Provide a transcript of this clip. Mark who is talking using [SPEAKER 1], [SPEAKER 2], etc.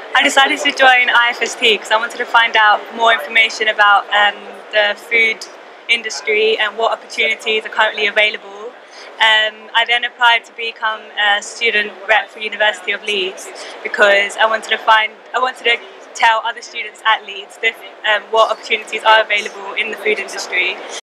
[SPEAKER 1] I decided to join IFST because I wanted to find out more information about the food industry and what opportunities are currently available. I then applied to become a student rep for University of Leeds because I wanted to tell other students at Leeds what opportunities are available in the food industry.